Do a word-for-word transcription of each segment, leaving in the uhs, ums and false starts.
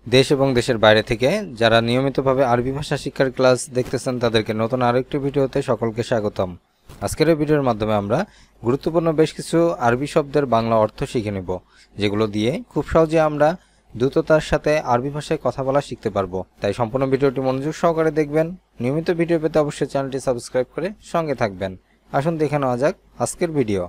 দেশ এবং দেশের বাইরে থেকে যারা নিয়মিতভাবে আরবি ভাষা শিক্ষার ক্লাস দেখতেছেন তাদেরকে নতুন আরেকটি ভিডিওতে সকলকে স্বাগতম। আজকের এই ভিডিওর মাধ্যমে আমরা গুরুত্বপূর্ণ বেশ কিছু আরবি শব্দের বাংলা অর্থ শিখে নেব, যেগুলো দিয়ে খুব সহজে আমরা দ্রুততার সাথে আরবি ভাষায় কথা বলা শিখতে পারবো। তাই সম্পূর্ণ ভিডিওটি মনোযোগ সহকারে দেখবেন। নিয়মিত ভিডিও পেতে অবশ্যই চ্যানেলটি সাবস্ক্রাইব করে সঙ্গে থাকবেন। আসুন দেখে নেওয়া যাক আজকের ভিডিও।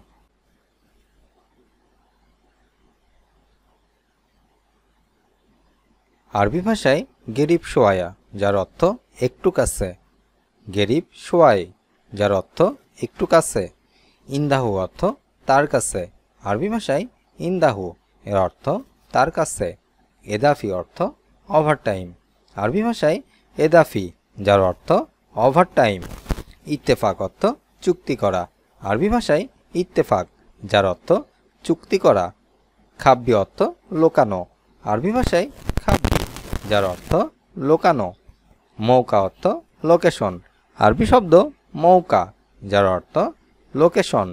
আরবি ভাষায় গেরিব শোয়ায়া, যার অর্থ একটু কাছে। গেরিব শোয়াই, যার অর্থ একটু কাছে। ইন্দাহু অর্থ তার কাছে। আরবি ভাষায় ইন্দাহু এর অর্থ তার কাছে। এদাফি অর্থ ওভারটাইম। আরবি ভাষায় এদাফি, যার অর্থ ওভারটাইম। ইত্তেফাক অর্থ চুক্তি করা। আরবি ভাষায় ইত্তেফাক, যার অর্থ চুক্তি করা। খাব্বি অর্থ লোকানো। আরবি ভাষায় খাব্বি, যার অর্থ লোকানো। মৌকা অর্থ লোকেশন। আরবি শব্দ মৌকা, যার অর্থ লোকেশন।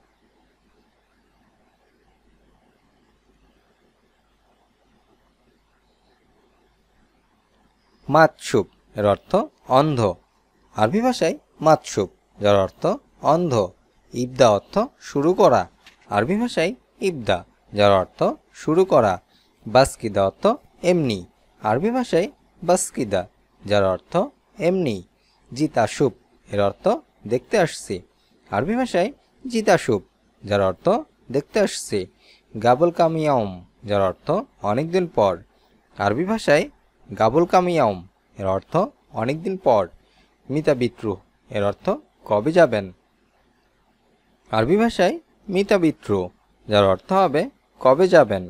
মাতসুব এর অর্থ অন্ধ। আরবি ভাষায় মাতসুব, যার অর্থ অন্ধ। ইবদা অর্থ শুরু করা। আরবি ভাষায় ইবদা, যার অর্থ শুরু করা। বাসকিদা অর্থ এমনি। আরবি ভাষায় বাসকিদা, যার অর্থ এমনি। জিতাসুব এর অর্থ দেখতে আসছি। আরবি ভাষায় জিতাসুব, যার অর্থ দেখতে আসছি। গাবল কামিয়াউম, যার অর্থ অনেকদিন পর। আরবি ভাষায় গাবল কামিয়াউম এর অর্থ অনেকদিন পর। মিতা বিত্রু এর অর্থ কবে যাবেন। আরবি ভাষায় মিতা বিত্রু, যার অর্থ হবে কবে যাবেন।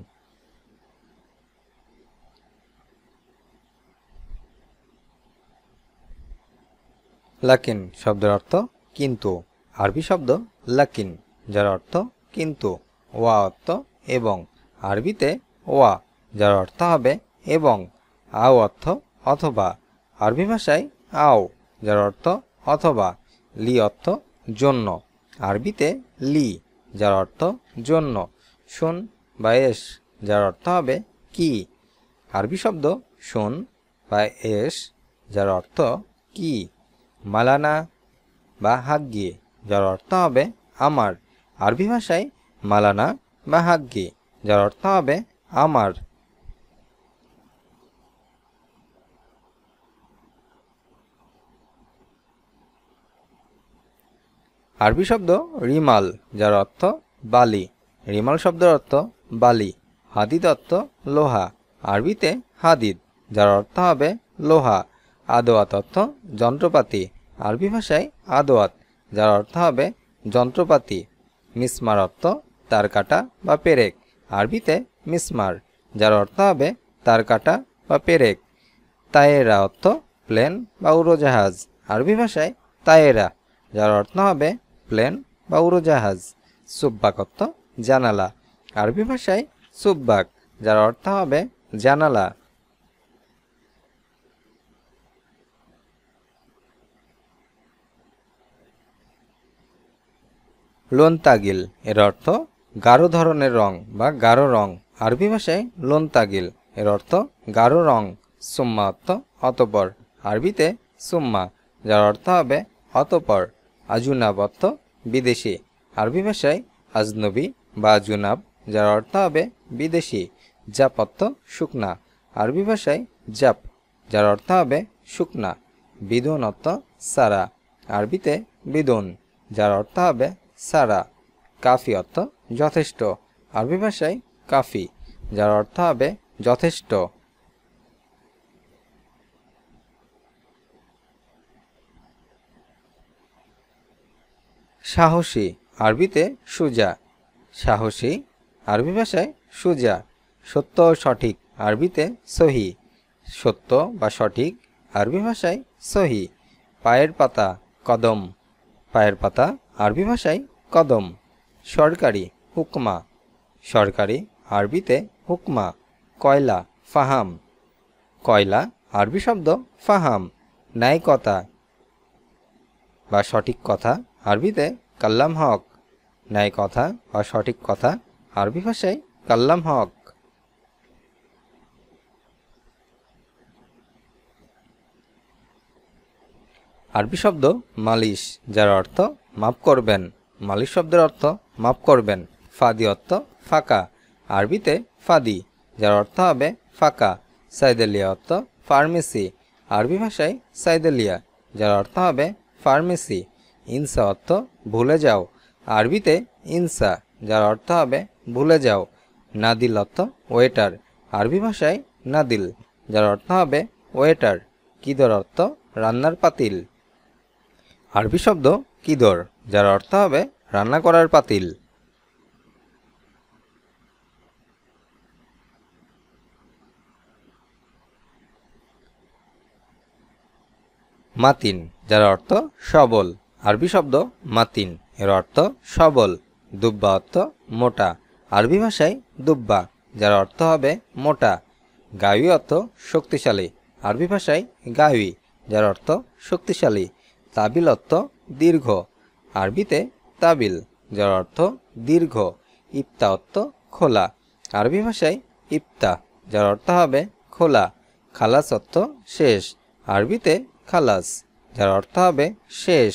লাকিন শব্দের অর্থ কিন্তু। আরবি শব্দ লাকিন, যার অর্থ কিন্তু। ওয়া অর্থ এবং। আরবিতে ওয়া, যার অর্থ হবে এবং। আও অর্থ অথবা। আরবি ভাষায় আও, যার অর্থ অথবা। লি অর্থ জন্য। আরবিতে লি, যার অর্থ জন্য। শুন বা এস, যার অর্থ হবে কি। আরবি শব্দ শুন বা এস, যার অর্থ কি। মালানা বা হাগ্গি, যার অর্থ হবে আমার। আরবি ভাষায় মালানা বা হাগ্গি, যার অর্থ হবে আমার। আরবি শব্দ রিমাল, যার অর্থ বালি। রিমাল শব্দের অর্থ বালি। হাদিদ অর্থ লোহা। আরবিতে হাদিদ, যার অর্থ হবে লোহা। আদোয়াত অর্থ যন্ত্রপাতি। আরবি ভাষায় আদোয়াত, যার অর্থ হবে যন্ত্রপাতি। মিসমার অর্থ তার কাটা বা পেরেক। আরবিতে মিসমার, যার অর্থ হবে তার কাটা বা পেরেক। তায়েরা অর্থ প্লেন বা উড়োজাহাজ। আরবি ভাষায় তায়েরা, যার অর্থ হবে প্লেন বা উড়োজাহাজ। সুব্বাক অর্থ জানালা। আরবি ভাষায় সুব্বাক, যার অর্থ হবে জানালা। লোনতাগিল এর অর্থ গাঢ় ধরনের রং বা গাঢ় রং। আরবি ভাষায় লোনতাগিল এর অর্থ গাঢ় রং। সুম্মা অর্থ অতপর। আরবিতে সুম্মা, যার অর্থ হবে অতপর। আজুনাব অর্থ বিদেশি। আরবি ভাষায় আজনবী বা আজুনাব, যার অর্থ হবে বিদেশি। জাপ অর্থ শুকনা। আরবি ভাষায় জাপ, যার অর্থ হবে শুকনা। বিদুন অর্থ সারা। আরবিতে বিদুন, যার অর্থ হবে সারা। কাফি অর্থ যথেষ্ট। আরবি ভাষায় কাফি, যার অর্থ হবে যথেষ্ট। সাহসী, আরবিতে সুজা। সাহসী, আরবি ভাষায় সুজা। সত্য ও সঠিক, আরবিতে সহি। সত্য বা সঠিক, আরবি ভাষায় সহি। পায়ের পাতা কদম। পায়ের পাতা, আরবি ভাষায় কদম। সরকারি, হুকমা। সরকারি, আরবিতে হুকমা। কয়লা, ফাহাম। কয়লা, আরবি শব্দ ফাহাম। ন্যায় কথা বা সঠিক কথা, আরবিতে কাল্লাম হক। ন্যায় কথা বা সঠিক কথা, আরবি ভাষায় কাল্লাম হক। আরবি শব্দ মালিশ, যার অর্থ মাপ করবেন। মালিশ শব্দের অর্থ মাপ করবেন। ফাদি অর্থ ফাঁকা, আরবিতে ফাদি, যার অর্থ হবে ফাঁকা। সাইদেলিয়া অর্থ ফার্মেসি, আরবি ভাষায় সাইদেলিয়া, যার অর্থ হবে ফার্মেসি। ইনসা অর্থ ভুলে যাও, আরবিতে ইনসা, যার অর্থ হবে ভুলে যাও। নাদিল অর্থ ওয়েটার, আরবি ভাষায় নাদিল, যার অর্থ হবে ওয়েটার। কিদর অর্থ রান্নার পাতিল, আরবি শব্দ কিদর, যার অর্থ হবে রান্না করার পাতিল। মাতিন, যার অর্থ সবল, আরবি শব্দ মাতিন, এর অর্থ সবল। দুব্বা অর্থ মোটা, আরবি ভাষায় দুব্বা, যার অর্থ হবে মোটা। গায়ি অর্থ শক্তিশালী, আরবি ভাষায় গায়ি, যার অর্থ শক্তিশালী। তাবিল অর্থ দীর্ঘ, আরবিতে তাবিল, যার অর্থ দীর্ঘ। ইফতা অর্থ খোলা, আরবি ভাষায় ইফতা, যার অর্থ হবে খোলা। খালাস অর্থ শেষ, আরবিতে খালাস, যার অর্থ হবে শেষ।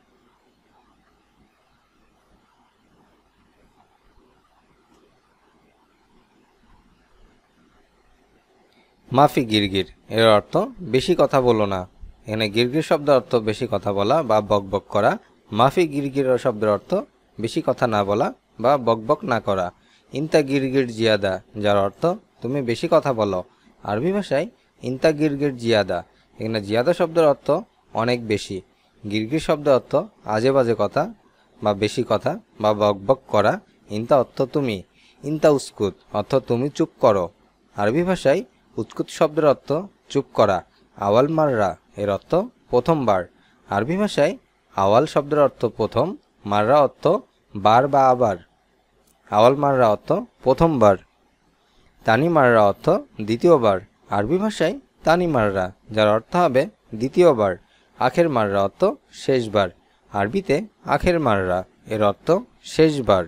মাফি গিরগির, এর অর্থ বেশি কথা বলো না। এখানে গিরগির শব্দের অর্থ বেশি কথা বলা বা বকবক করা। মাফি গিরগির শব্দের অর্থ বেশি কথা না বলা বা বকবক না করা। ইনতা গিরগির জিয়াদা, যার অর্থ তুমি বেশি কথা বলো, আরবি ভাষায় ইনতা গিরগির জিয়াদা। এখানে জিয়াদা শব্দের অর্থ অনেক বেশি। গিরগির শব্দের অর্থ আজে বাজে কথা বা বেশি কথা বা বকবক করা। ইনতা অর্থ তুমি। ইনতা উস্কুত অর্থ তুমি চুপ করো, আরবি ভাষায় উৎকুত শব্দের অর্থ চুপ করা। আওয়াল মাররা, এর অর্থ প্রথমবার, আরবি ভাষায় আওয়াল শব্দের অর্থ প্রথম, মাররা অর্থ বার বা আবার। আওয়াল মাররা অর্থ প্রথমবার। তানি মাররা অর্থ দ্বিতীয়বার, আরবি ভাষায় তানি মাররা, যার অর্থ হবে দ্বিতীয়বার। আখের মাররা অর্থ শেষবার, আরবিতে আখের মাররা, এর অর্থ শেষবার।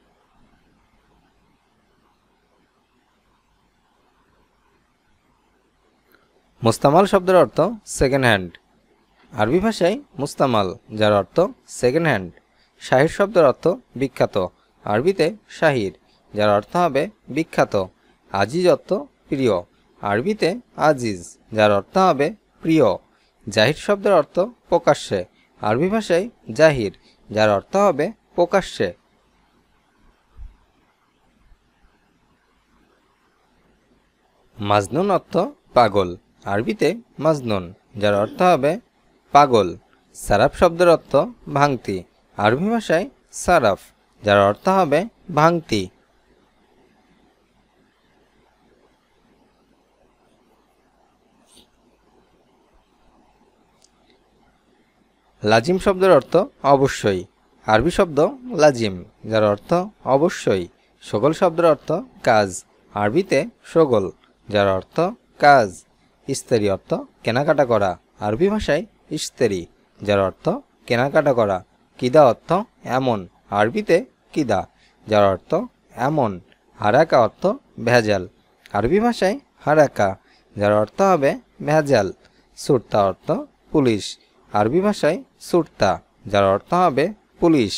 মুস্তামাল শব্দের অর্থ সেকেন্ড হ্যান্ড, আরবি ভাষায় মুস্তামাল, যার অর্থ সেকেন্ড হ্যান্ড। শাহির শব্দের অর্থ বিখ্যাত, আরবিতে শাহির, যার অর্থ হবে বিখ্যাত। আজিজ অর্থ প্রিয়, আরবিতে আজিজ, যার অর্থ হবে প্রিয়। জাহির শব্দের অর্থ প্রকাশ্যে, আরবি ভাষায় জাহির, যার অর্থ হবে প্রকাশ্যে। মাজনুন অর্থ পাগল, আরবিতে মাজনুন, যার অর্থ হবে পাগল। সারাফ শব্দের অর্থ ভাঙতি, আরবি ভাষায় সারাফ, যার অর্থ হবে ভাঙতি। লাজিম শব্দের অর্থ অবশ্যই, আরবি শব্দ লাজিম, যার অর্থ অবশ্যই। সগল শব্দের অর্থ কাজ, আরবিতে সগল, যার অর্থ কাজ। ইস্তেরি অর্থ কেনাকাটা করা, আরবি ভাষায় ইস্তেরি, যার অর্থ কেনাকাটা করা। কিদা অর্থ এমন, আরবিতে কিদা, যার অর্থ এমন। হারাকা অর্থ ভেজাল, আরবি ভাষায় হারাকা, যার অর্থ হবে ভেজাল। সুরতা অর্থ পুলিশ, আরবি ভাষায় সুরতা, যার অর্থ হবে পুলিশ।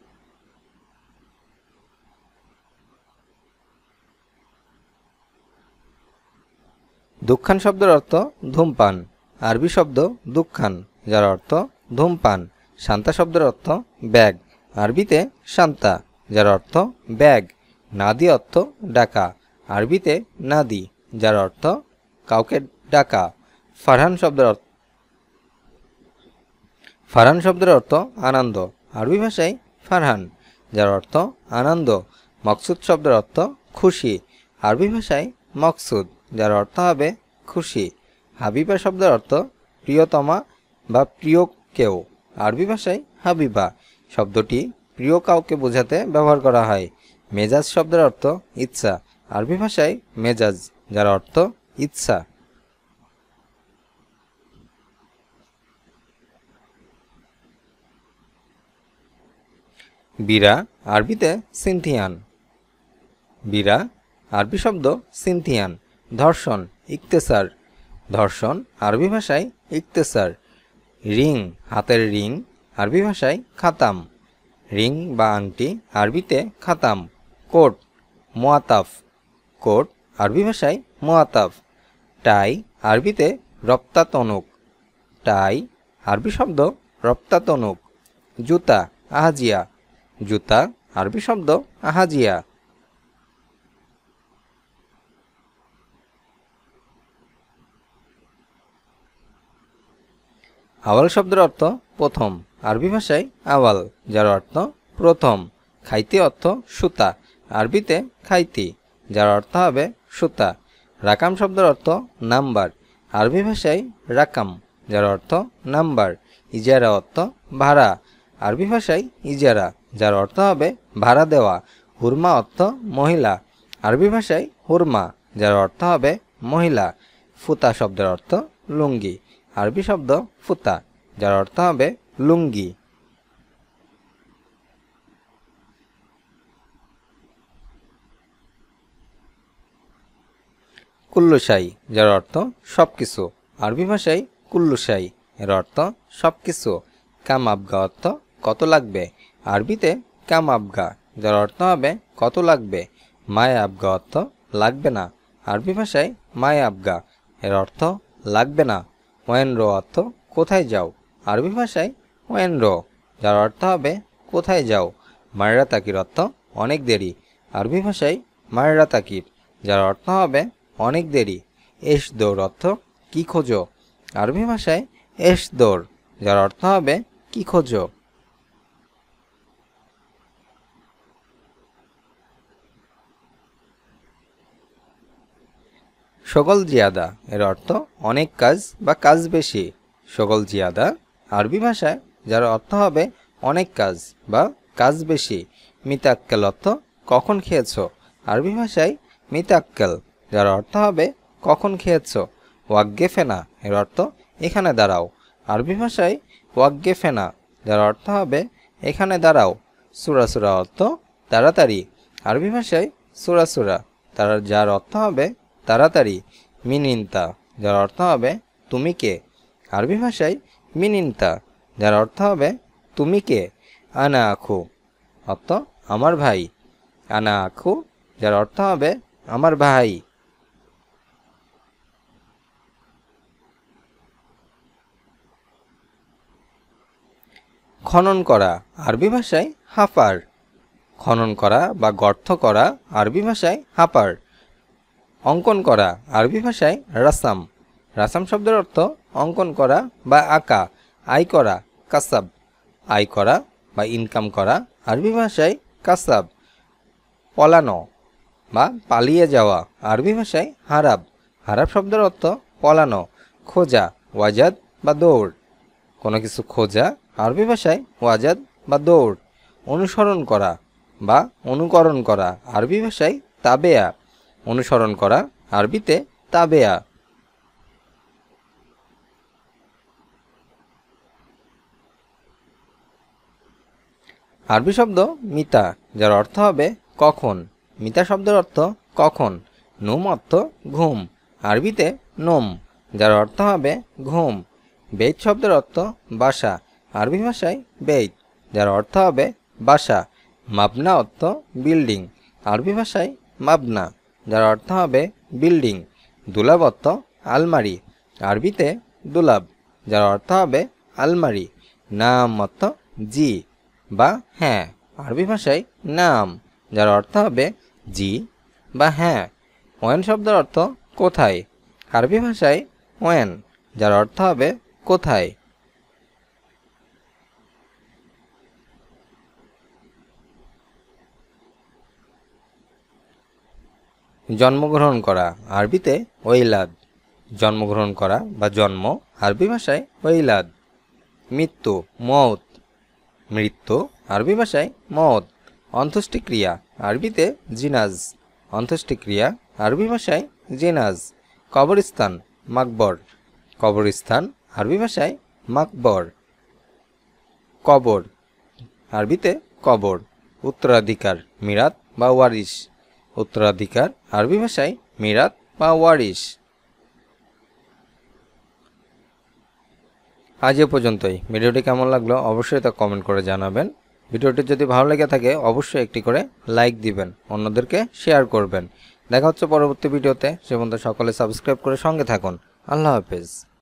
দুঃখান শব্দের অর্থ ধূমপান, আরবি শব্দ দুঃখান, যার অর্থ ধূমপান। শান্তা শব্দের অর্থ ব্যাগ, আরবিতে শান্তা, যার অর্থ ব্যাগ। নাদি অর্থ ডাকা, আরবিতে নাদি, যার অর্থ কাউকে ডাকা। ফারহান শব্দের অর্থ ফারহান শব্দের অর্থ আনন্দ, আরবি ভাষায় ফারহান, যার অর্থ আনন্দ। মকসুদ শব্দের অর্থ খুশি, আরবি ভাষায় মকসুদ, যার অর্থ হবে খুশি। হাবিবা শব্দের অর্থ প্রিয়তমা বা প্রিয় কেউ, আরবি ভাষায় হাবিবা, শব্দটি প্রিয় কাউকে বোঝাতে ব্যবহার করা হয়। মেজাজ শব্দের অর্থ ইচ্ছা, আরবি ভাষায় মেজাজ, যার অর্থ ইচ্ছা। বীরা, আরবিতে সিনথিয়ান, বীরা, আরবি শব্দ সিনথিয়ান। ধর্ষণ ইকতেসার, ধর্ষণ, আরবি ভাষায় ইকতেসার। রিং হাতের রিং আরবি ভাষায় খাতাম। রিং বা আংটি আরবিতে খাতাম। কোট মুআতাফ কোট আরবি ভাষায় মুআতাফ। টাই আরবিতে রপ্তা তনুক টাই আরবি শব্দ রপ্তা তনুক। জুতা আহাজিয়া জুতা আরবি শব্দ আহাজিয়া। আওয়াল শব্দের অর্থ প্রথম আরবি ভাষায় আওয়াল যার অর্থ প্রথম। খাইতি অর্থ সুতা আরবিতে খাইতি যার অর্থ হবে সুতা। রাকাম শব্দের অর্থ নাম্বার আরবি ভাষায় রাকাম যার অর্থ নাম্বার। ইজারা অর্থ ভাড়া আরবি ভাষায় ইজারা যার অর্থ হবে ভাড়া দেওয়া। হুরমা অর্থ মহিলা আরবি ভাষায় হুরমা যার অর্থ হবে মহিলা। ফুতা শব্দের অর্থ লুঙ্গি আরবি শব্দ ফুতা যার অর্থ হবে লুঙ্গি। কুল্লুশাই যার অর্থ সবকিছু আরবি ভাষায় কুল্লুশাই এর অর্থ সবকিছু। কাম আবগা অর্থ কত লাগবে আরবিতে কাম আবগা যার অর্থ হবে কত লাগবে। মায় আবগা অর্থ লাগবে না আরবি ভাষায় মায় আবগা এর অর্থ লাগবে না। ওয়েনরো অর্থ কোথায় যাও আরবি ভাষায় ওয়েনরো যার অর্থ হবে কোথায় যাও। মায়রা তাকির অর্থ অনেক দেরি আরবি ভাষায় মায়রা তাকির যার অর্থ হবে অনেক দেরি। এশ দৌড় অর্থ কি খোঁজো আরবি ভাষায় এশ দৌড় যার অর্থ হবে কি খোঁজো। সকল জিয়াদা এর অর্থ অনেক কাজ বা কাজ বেশি। সকল জিয়াদা আরবি ভাষায় যার অর্থ হবে অনেক কাজ বা কাজ বেশি। মিতাক্কেল অর্থ কখন খেয়েছ আরবি ভাষায় মিতাক্কেল যার অর্থ হবে কখন খেয়েছ। ওয়াগ্গে ফেনা এর অর্থ এখানে দাঁড়াও আরবি ভাষায় ওয়াগ্গে ফেনা যার অর্থ হবে এখানে দাঁড়াও। সুরাসুরা অর্থ তাড়াতাড়ি আরবি ভাষায় সুরাসুরা তার যার অর্থ হবে তাড়াতাড়ি। মিনিনতা যার অর্থ হবে তুমি কে আরবি ভাষায় মিনিনতা যার অর্থ হবে তুমি কে। আনা আখু অর্থ আমার ভাই আনা আখু যার অর্থ হবে আমার ভাই। খনন করা আরবি ভাষায় হাফার খনন করা বা গর্ত করা আরবি ভাষায় হাফার। অঙ্কন করা আরবি ভাষায় রাসাম রাসাম শব্দের অর্থ অঙ্কন করা বা আঁকা। আয় করা কাসাব আয় করা বা ইনকাম করা আরবি ভাষায় কাসাব। পলানো বা পালিয়ে যাওয়া আরবি ভাষায় হারাব হারাব শব্দের অর্থ পলানো। খোঁজা ওয়াজাদ বা দৌড় কোনো কিছু খোঁজা আরবি ভাষায় ওয়াজাদ বা দৌড়। অনুসরণ করা বা অনুকরণ করা আরবি ভাষায় তাবেয়া অনুসরণ করা আরবিতে তাবেয়া। আরবি শব্দ মিতা যার অর্থ হবে কখন মিতা শব্দের অর্থ কখন। নুম অর্থ ঘুম আরবিতে নোম যার অর্থ হবে ঘুম। বেত শব্দের অর্থ বাসা আরবি ভাষায় বেত যার অর্থ হবে বাসা। মাবনা অর্থ বিল্ডিং আরবি ভাষায় মাবনা যার অর্থ হবে বিল্ডিং। দুলাব অর্থ আলমারি আরবিতে দুলাব যার অর্থ হবে আলমারি। নাম অর্থ জি বা হ্যাঁ আরবি ভাষায় নাম যার অর্থ হবে জি বা হ্যাঁ। ওয়েন শব্দের অর্থ কোথায় আরবি ভাষায় ওয়েন যার অর্থ হবে কোথায়। জন্মগ্রহণ করা আরবিতে ওইলাদ জন্মগ্রহণ করা বা জন্ম আরবি ভাষায় ওইলাদ। মৃত্যু মওত মৃত্যু আরবি ভাষায় মওত। অন্ত্যেষ্টিক্রিয়া আরবিতে জিনাজ অন্ত্যেষ্টিক্রিয়া আরবি ভাষায় জিনাজ। কবরস্থান মাকবর কবরস্থান আরবি ভাষায় মাকবর। কবর আরবিতে কবর। উত্তরাধিকার মিরাত বা ওয়ারিশ উত্তরাধিকার আরবি ভাষায় মিরাত বা ওয়ারিশ। আজ এ পর্যন্তই। ভিডিওটি কেমন লাগলো অবশ্যই তা কমেন্ট করে জানাবেন। ভিডিওটি যদি ভালো লেগে থাকে অবশ্যই একটি করে লাইক দিবেন, অন্যদেরকে শেয়ার করবেন। দেখা হচ্ছে পরবর্তী ভিডিওতে। সে পর্যন্ত সকলে সাবস্ক্রাইব করে সঙ্গে থাকুন। আল্লাহ হাফেজ।